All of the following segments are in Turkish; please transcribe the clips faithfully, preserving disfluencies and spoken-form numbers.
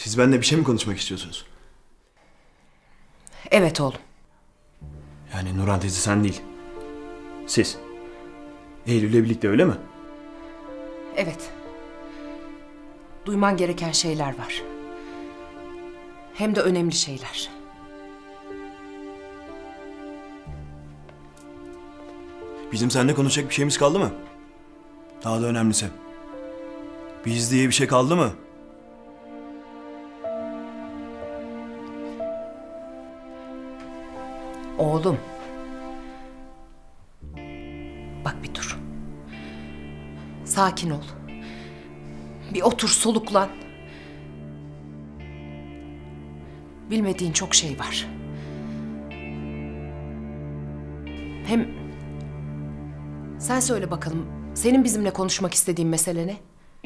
Siz benimle bir şey mi konuşmak istiyorsunuz? Evet oğlum. Yani Nurhan teyze sen değil. Siz. Eylül'le birlikte öyle mi? Evet. Duyman gereken şeyler var. Hem de önemli şeyler. Bizim seninle konuşacak bir şeyimiz kaldı mı? Daha da önemlisi. Biz diye bir şey kaldı mı? Oğlum. Bak bir dur. Sakin ol. Bir otur, soluklan. Bilmediğin çok şey var. Hem sen söyle bakalım, senin bizimle konuşmak istediğin mesele ne?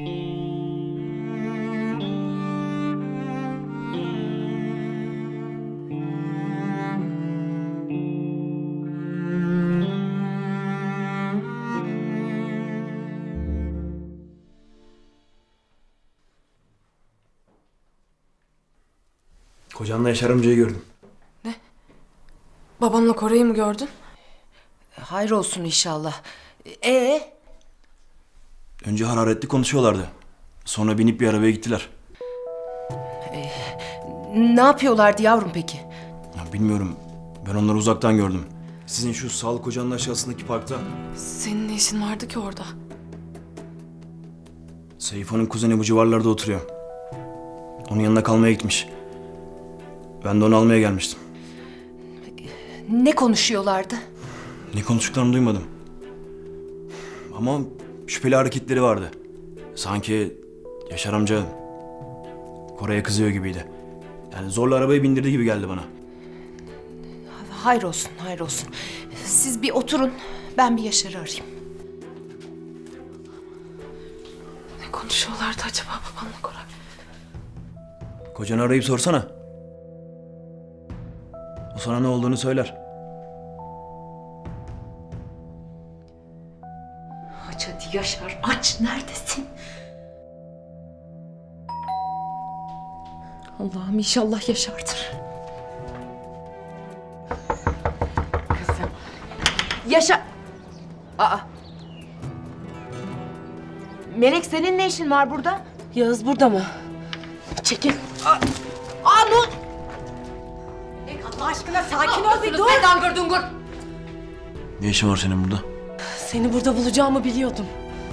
Kocanla Yaşar amcayı gördüm. Ne? Babamla Koray'ı mı gördün? Hayır olsun inşallah. Ee? Önce hararetli konuşuyorlardı. Sonra binip bir arabaya gittiler. Ee, ne yapıyorlardı yavrum peki? Ya bilmiyorum. Ben onları uzaktan gördüm. Sizin şu sağlık ocağının aşağısındaki parkta. Senin ne işin vardı ki orada? Seyfo'nun kuzeni bu civarlarda oturuyor. Onun yanına kalmaya gitmiş. Ben de onu almaya gelmiştim. Ne konuşuyorlardı? Ne konuştuklarını duymadım. Ama şüpheli hareketleri vardı. Sanki Yaşar amca Koray'a kızıyor gibiydi. Yani zorla arabayı bindirdiği gibi geldi bana. Hayır olsun, hayır olsun. Siz bir oturun, ben bir Yaşar'ı arayayım. Ne konuşuyorlardı acaba babamla Koray? Kocanı arayıp sorsana. O sana ne olduğunu söyler. Aç hadi Yaşar, aç. Neredesin? Allah'ım inşallah Yaşar'dır. Kızım. Yaşar. Aa. Melek, senin ne işin var burada? Yağız burada mı? Çekil. Aa, aa Nur. Melek, Allah aşkına sakin ol bir dur. Dangur dungur. Ne işin var senin burada? Seni burada bulacağımı biliyordum.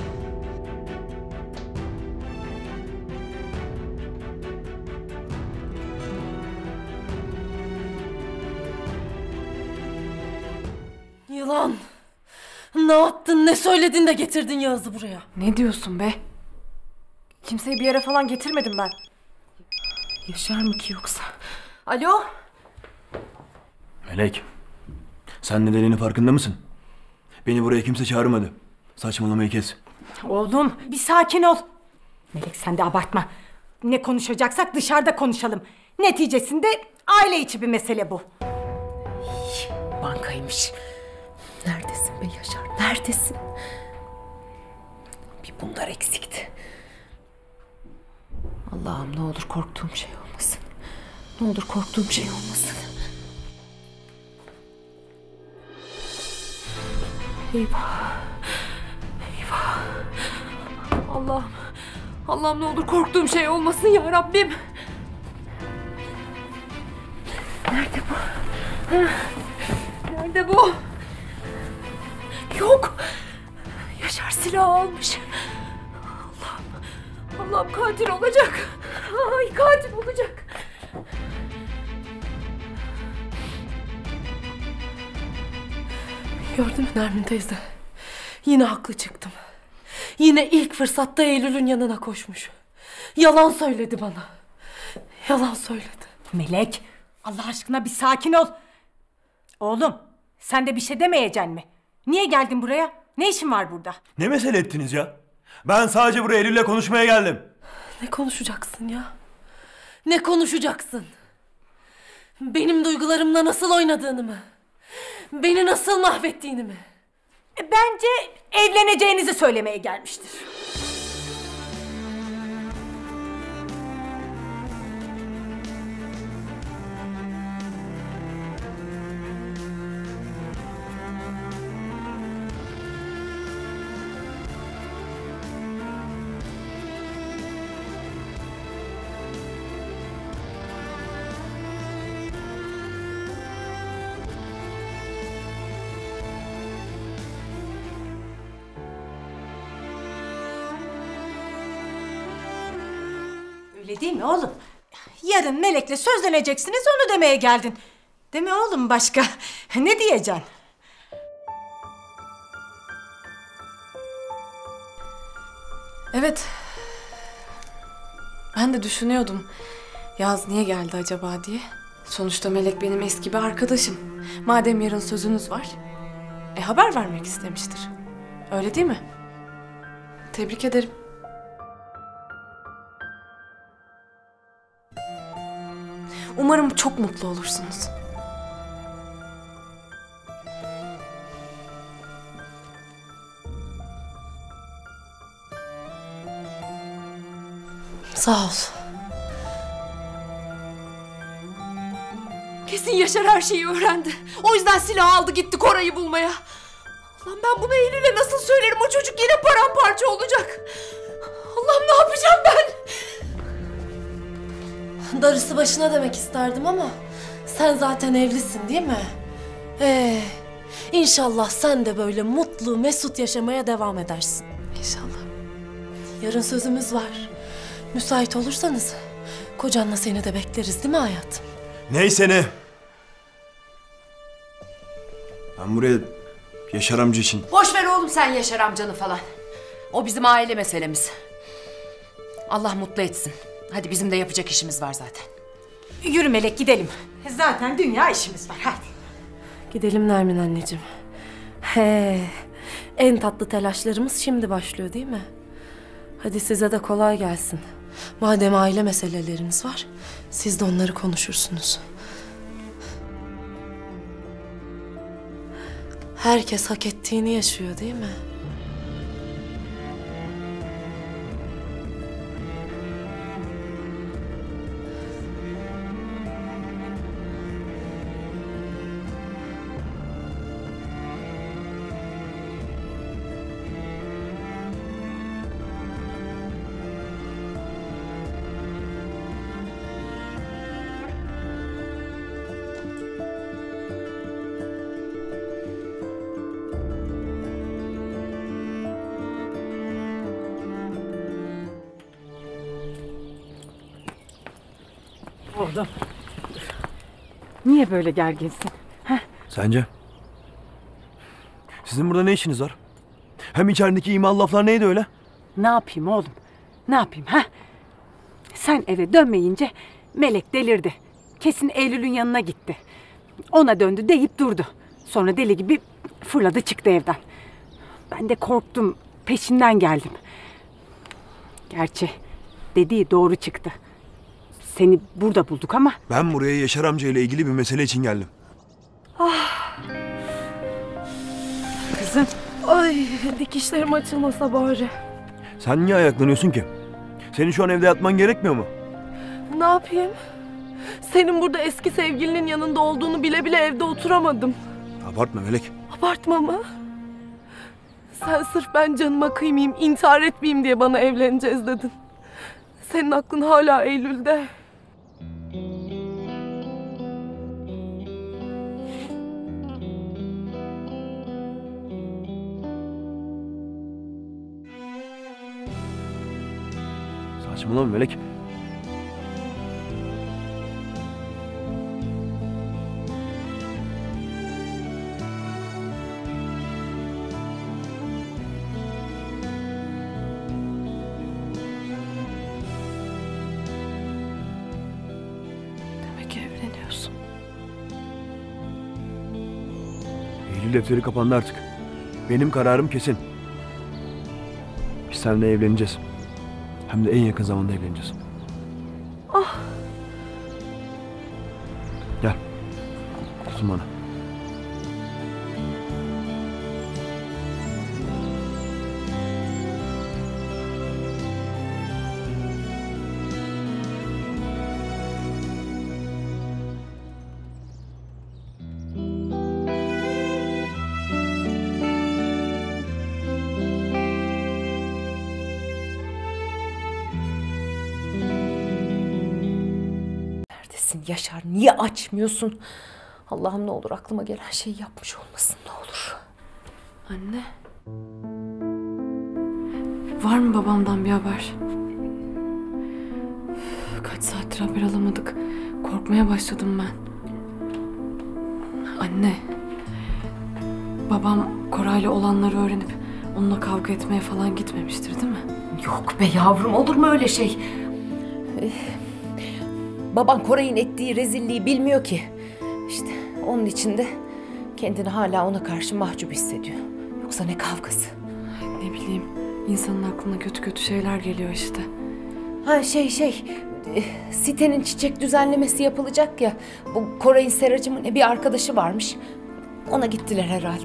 Yılan! Ne yaptın, ne söyledin de getirdin Yağız'ı buraya? Ne diyorsun be? Kimseyi bir yere falan getirmedim ben. Yaşar mı ki yoksa? Alo? Melek, sen nedeninin farkında mısın? Beni buraya kimse çağırmadı. Saçmalamayı kes. Oğlum bir sakin ol. Melek sen de abartma. Ne konuşacaksak dışarıda konuşalım. Neticesinde aile içi bir mesele bu. Bankaymış. Neredesin be Yaşar? Neredesin? Bir bunlar eksikti. Allah'ım ne olur korktuğum şey olmasın. Ne olur korktuğum şey olmasın. Eyvah. Eyvah. Allah'ım. Allah'ım ne olur korktuğum şey olmasın ya Rabbim. Nerede bu? Nerede bu? Yok. Yaşar silah almış. Allah'ım. Allah'ım katil olacak. Ay katil olacak. Gördün mü Nermin teyze? Yine haklı çıktım. Yine ilk fırsatta Eylül'ün yanına koşmuş. Yalan söyledi bana. Yalan söyledi. Melek, Allah aşkına bir sakin ol. Oğlum, sen de bir şey demeyeceksin mi? Niye geldin buraya? Ne işin var burada? Ne mesele ettiniz ya? Ben sadece buraya Eylül'le konuşmaya geldim. Ne konuşacaksın ya? Ne konuşacaksın? Benim duygularımla nasıl oynadığını mı? Beni nasıl mahvettiğini mi? Bence evleneceğinizi söylemeye gelmiştir. Öyle değil mi oğlum? Yarın Melek'le sözleneceksiniz, onu demeye geldin. Değil mi oğlum başka? Ne diyeceksin? Evet. Ben de düşünüyordum. Yaz niye geldi acaba diye. Sonuçta Melek benim eski bir arkadaşım. Madem yarın sözünüz var, e haber vermek istemiştir. Öyle değil mi? Tebrik ederim. Umarım çok mutlu olursunuz. Sağ ol. Kesin Yaşar her şeyi öğrendi. O yüzden silah aldı gitti Koray'ı bulmaya. Allah'ım ben bunu Eylül'e nasıl söylerim? O çocuk yine paramparça olacak. Allah'ım ne yapacağım ben? Darısı başına demek isterdim ama sen zaten evlisin değil mi? Ee, inşallah sen de böyle mutlu, mesut yaşamaya devam edersin. İnşallah. Yarın sözümüz var. Müsait olursanız kocanla seni de bekleriz değil mi hayatım? Neyse ne. Ben buraya Yaşar amca için... Boş ver oğlum sen Yaşar amcanı falan. O bizim aile meselemiz. Allah mutlu etsin. Hadi bizim de yapacak işimiz var zaten. Yürü Melek gidelim. Zaten dünya işimiz var, hadi. Gidelim Nermin anneciğim. He, en tatlı telaşlarımız şimdi başlıyor değil mi? Hadi size de kolay gelsin. Madem aile meseleleriniz var, siz de onları konuşursunuz. Herkes hak ettiğini yaşıyor değil mi? Oğlum. Niye böyle gerginsin? Heh? Sence? Sizin burada ne işiniz var? Hem içerideki imalı laflar neydi öyle? Ne yapayım oğlum? Ne yapayım ha? Sen eve dönmeyince Melek delirdi. Kesin Eylül'ün yanına gitti. Ona döndü deyip durdu. Sonra deli gibi fırladı çıktı evden. Ben de korktum. Peşinden geldim. Gerçi dediği doğru çıktı. Seni burada bulduk ama... Ben buraya Yaşar amca ile ilgili bir mesele için geldim. Kızım. Ay, dikişlerim açılmasa bari. Sen niye ayaklanıyorsun ki? Senin şu an evde yatman gerekmiyor mu? Ne yapayım? Senin burada eski sevgilinin yanında olduğunu bile bile evde oturamadım. Abartma Melek. Abartma mı? Sen sırf ben canıma kıymayayım, intihar etmeyeyim diye bana evleneceğiz dedin. Senin aklın hala Eylül'de. Saçmalama Melek. Demek evleniyorsun. Eylül defteri kapandı artık. Benim kararım kesin. Biz seninle evleneceğiz. Hem de en yakın zamanda evleneceğiz. Ah. Gel. Tutun bana. Yaşar niye açmıyorsun? Allah'ım ne olur aklıma gelen şeyi yapmış olmasın ne olur. Anne. Var mı babamdan bir haber? Kaç saattir haber alamadık. Korkmaya başladım ben. Anne. Babam Koray'la olanları öğrenip onunla kavga etmeye falan gitmemiştir değil mi? Yok be yavrum, olur mu öyle şey? Ee, baban Koray'ın ettiği rezilliği bilmiyor ki. İşte onun için de kendini hala ona karşı mahcup hissediyor. Yoksa ne kavgası? Ne bileyim, insanın aklına kötü kötü şeyler geliyor işte. Ha şey şey, e, sitenin çiçek düzenlemesi yapılacak ya. Bu Koray'ın Seracığımın bir arkadaşı varmış. Ona gittiler herhalde.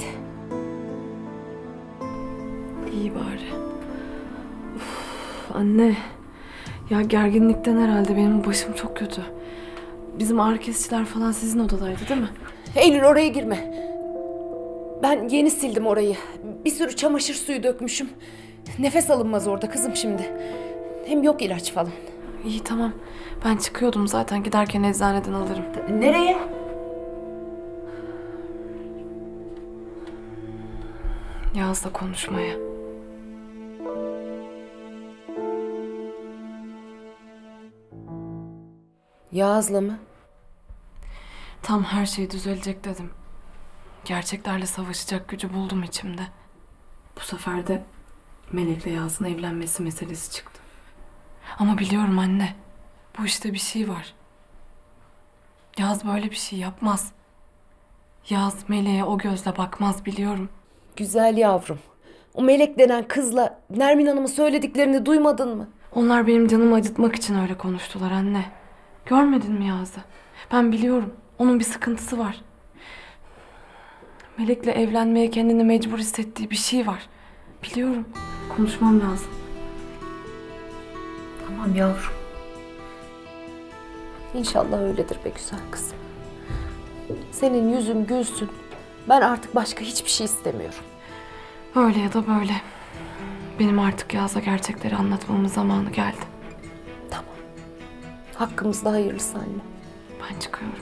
İyi bari. Uf, anne. Ya gerginlikten herhalde benim başım çok kötü. Bizim ağrı kesiciler falan sizin odadaydı değil mi? Eylül, oraya girme. Ben yeni sildim orayı. Bir sürü çamaşır suyu dökmüşüm. Nefes alınmaz orada kızım şimdi. Hem yok ilaç falan. İyi tamam. Ben çıkıyordum zaten, giderken eczaneden alırım. Nereye? Yağız'la konuşmaya. Yağız'la mı? Tam her şey düzelecek dedim. Gerçeklerle savaşacak gücü buldum içimde. Bu sefer de Melek'le Yağız'ın evlenmesi meselesi çıktı. Ama biliyorum anne, bu işte bir şey var. Yağız böyle bir şey yapmaz. Yağız Melek'e o gözle bakmaz, biliyorum. Güzel yavrum. O Melek denen kızla Nermin Hanım'ın söylediklerini duymadın mı? Onlar benim canımı acıtmak için öyle konuştular anne. Görmedin mi Yağız'ı? Ben biliyorum, onun bir sıkıntısı var. Melek'le evlenmeye kendini mecbur hissettiği bir şey var. Biliyorum. Konuşmam lazım. Tamam yavrum. İnşallah öyledir be güzel kızım. Senin yüzün gülsün. Ben artık başka hiçbir şey istemiyorum. Öyle ya da böyle. Benim artık Yağız'a gerçekleri anlatmamın zamanı geldi. Tamam. Hakkımızda hayırlısı anne. Ben çıkıyorum.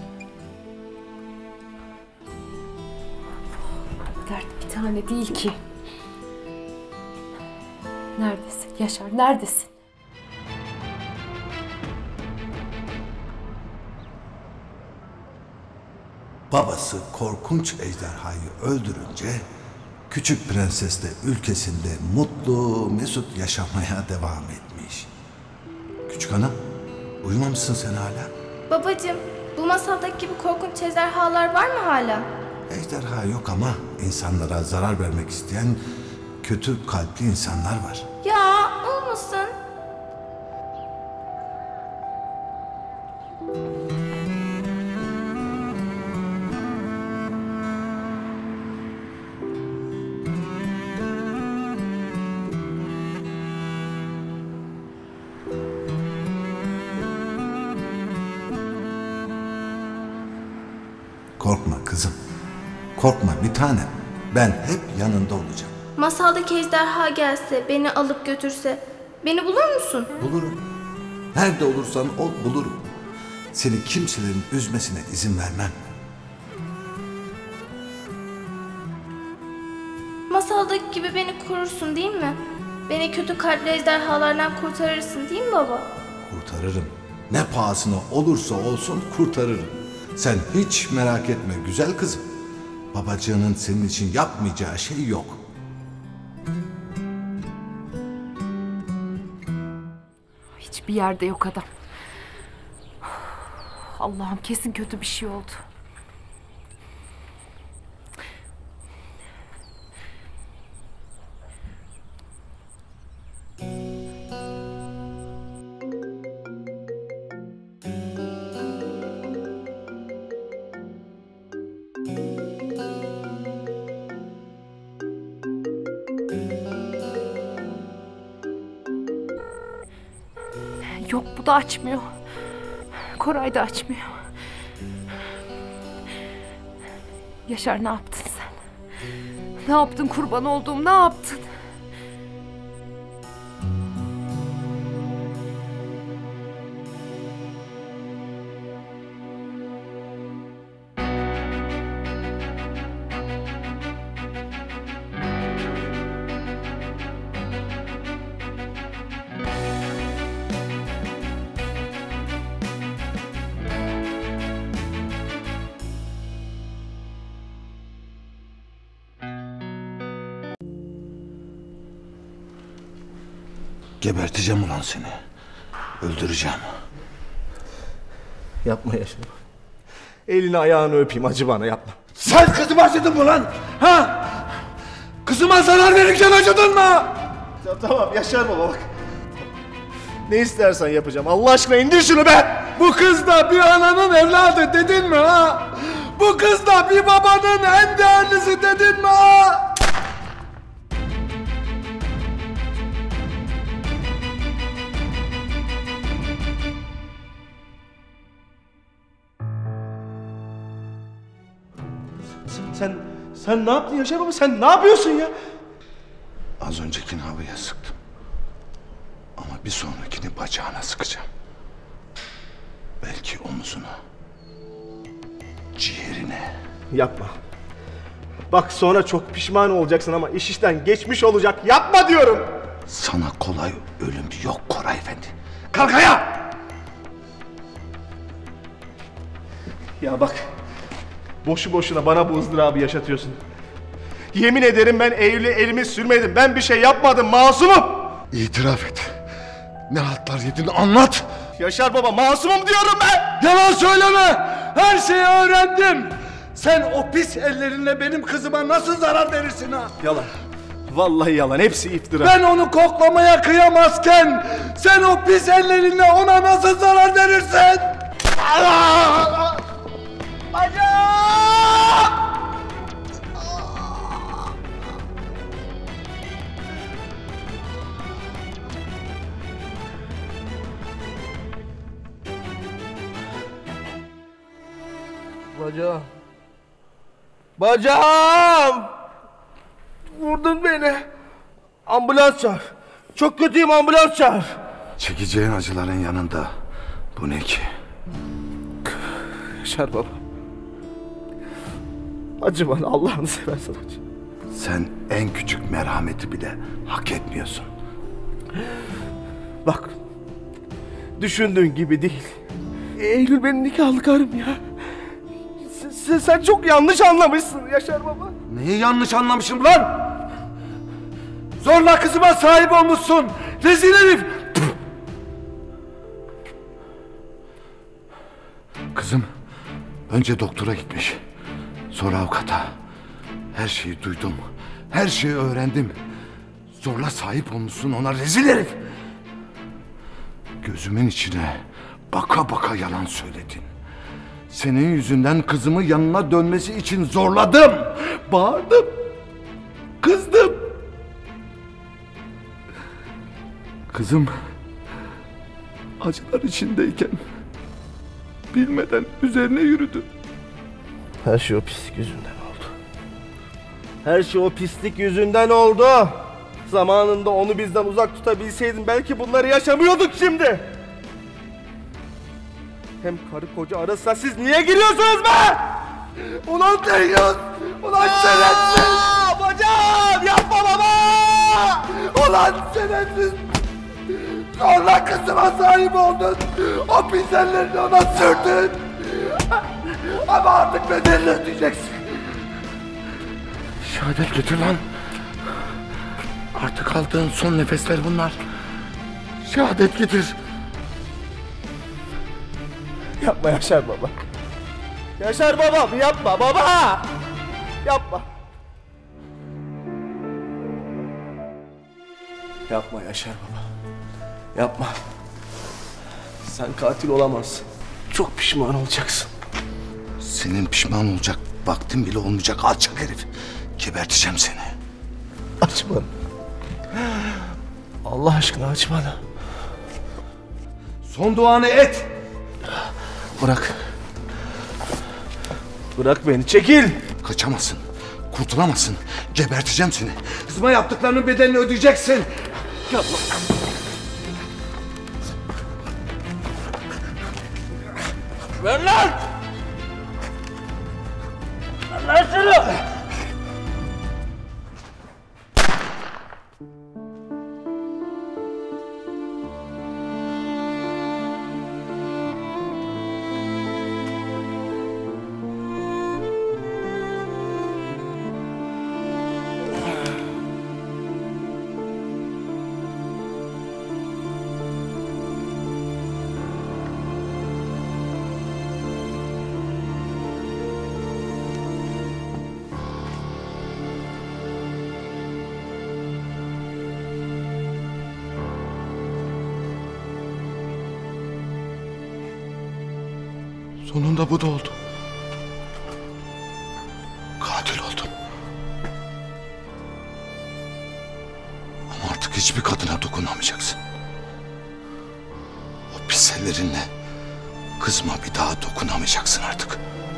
Dert bir tane değil ki. Neredesin Yaşar, neredesin? Babası korkunç ejderhayı öldürünce küçük prenses de ülkesinde mutlu mesut yaşamaya devam etmiş. Küçük hanım, uyumamışsın sen hala? Babacığım, bu masaldaki gibi korkunç ejderhalar var mı hala? Ejderha yok ama insanlara zarar vermek isteyen kötü kalpli insanlar var. Ya, olmasın. Korkma kızım. Korkma bir tanem. Ben hep yanında olacağım. Masaldaki ejderha gelse, beni alıp götürse, beni bulur musun? Bulurum. Nerede olursan ol bulurum. Seni kimselerin üzmesine izin vermem. Masaldaki gibi beni korursun değil mi? Beni kötü kalpli ejderhalardan kurtarırsın değil mi baba? Kurtarırım. Ne pahasına olursa olsun kurtarırım. Sen hiç merak etme güzel kızım. Babacığının senin için yapmayacağı şey yok. Hiçbir yerde yok adam. Allah'ım, kesin kötü bir şey oldu. Yok, bu da açmıyor. Koray da açmıyor. Yaşar, ne yaptın sen? Ne yaptın kurban olduğum, ne yaptın? Geberteceğim ulan seni. Öldüreceğim. Yapma Yaşar. Elini ayağını öpeyim, acı bana, yapma. Sen kızıma acıdın mı lan? Ha? Kızıma zarar verirken acıdın mı? Ya, tamam Yaşar baba bak. Ne istersen yapacağım. Allah aşkına indir şunu be! Bu kız da bir ananın evladı dedin mi ha? Bu kız da bir babanın en değerlisi dedin mi ha? Sen, sen ne yaptın Yaşar baba? Sen ne yapıyorsun ya? Az öncekini havaya sıktım. Ama bir sonrakini bacağına sıkacağım. Belki omuzuna. Ciğerine. Yapma. Bak sonra çok pişman olacaksın ama iş işten geçmiş olacak. Yapma diyorum. Sana kolay ölüm yok Koray Efendi. Kalk ayağa! Ya bak. Boşu boşuna bana bu ızdırabı yaşatıyorsun. Yemin ederim ben Eylül'e elimi sürmedim. Ben bir şey yapmadım. Masumum. İtiraf et. Ne hatlar yedin anlat. Yaşar baba masumum diyorum ben. Yalan söyleme. Her şeyi öğrendim. Sen o pis ellerinle benim kızıma nasıl zarar verirsin ha? Yalan. Vallahi yalan. Hepsi iftira. Ben onu koklamaya kıyamazken sen o pis ellerinle ona nasıl zarar verirsin? Allah! Bacağım! Bacağım. Bacağım! Vurdun beni. Ambulans çağır. Çok kötüyüm, ambulans çağır. Çekeceğin acıların yanında bu ne ki? Yaşar baba. Acı bana, Allah'ını seversen acı. Sen en küçük merhameti bile hak etmiyorsun. Bak. Düşündüğün gibi değil. Eylül benim nikahlı karım ya. Sen, sen çok yanlış anlamışsın Yaşar baba. Neyi yanlış anlamışım lan? Zorla kızıma sahip olmuşsun. Rezil herif. Kızım önce doktora gitmiş. Sonra avukata. Her şeyi duydum. Her şeyi öğrendim. Zorla sahip olmuşsun ona, rezil herif. Gözümün içine baka baka yalan söyledin. Senin yüzünden kızımı yanına dönmesi için zorladım. Bağırdım. Kızdım. Kızım acılar içindeyken bilmeden üzerine yürüdü. Her şey o pislik yüzünden oldu. Her şey o pislik yüzünden oldu. Zamanında onu bizden uzak tutabilseydin belki bunları yaşamıyorduk şimdi. Hem karı koca arasına siz niye giriyorsunuz be? Ulan Deyyus! Ulan şerefsiz! Bacağım yapma baba! Ulan şerefsiz! Zorla kızıma sahip oldun. O pis ellerini ona sürdün. Ama artık bedelini ödeyeceksin. Şehadet getir lan. Artık aldığın son nefesler bunlar. Şehadet getir. Yapma Yaşar baba. Yaşar babam yapma baba! Yapma. Yapma Yaşar baba. Yapma. Sen katil olamazsın. Çok pişman olacaksın. Senin pişman olacak vaktin bile olmayacak alçak herif. Geberteceğim seni. Aç bana. Allah aşkına aç bana. Son duanı et. Bırak. Bırak beni, çekil. Kaçamazsın. Kurtulamazsın. Geberteceğim seni. Kızıma yaptıklarının bedelini ödeyeceksin. Yapma. Ver lan! Ver lan şunu! Sonunda bu da oldu. Katil oldum. Ama artık hiçbir kadına dokunamayacaksın. O pis ellerinle kızıma bir daha dokunamayacaksın artık.